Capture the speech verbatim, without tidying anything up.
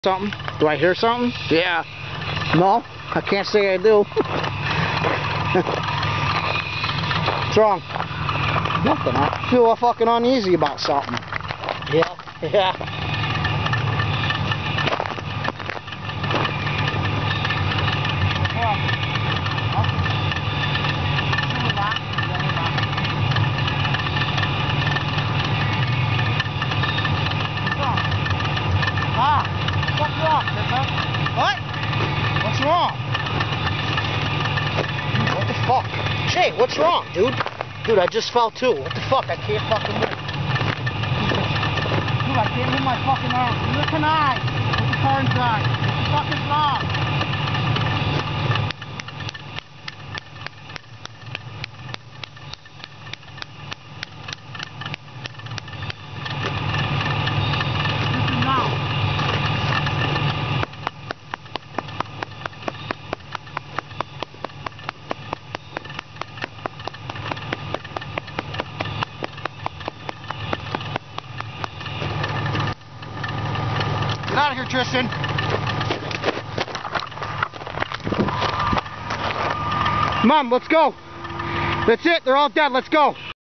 Something? Do I hear something? Yeah. No? I can't say I do. What's wrong? Nothing. I feel uh, fucking uneasy about something. Yeah. Yeah. What? What's wrong? What the fuck? Jay, what's wrong, dude? Dude, I just fell too. What the fuck? I can't fucking move. Dude, I can't move my fucking arm. Neither can I. Put the car inside. What the fuck is wrong? Listen now. Get out of here, Tristan. Mom, let's go. That's it. They're all dead. Let's go.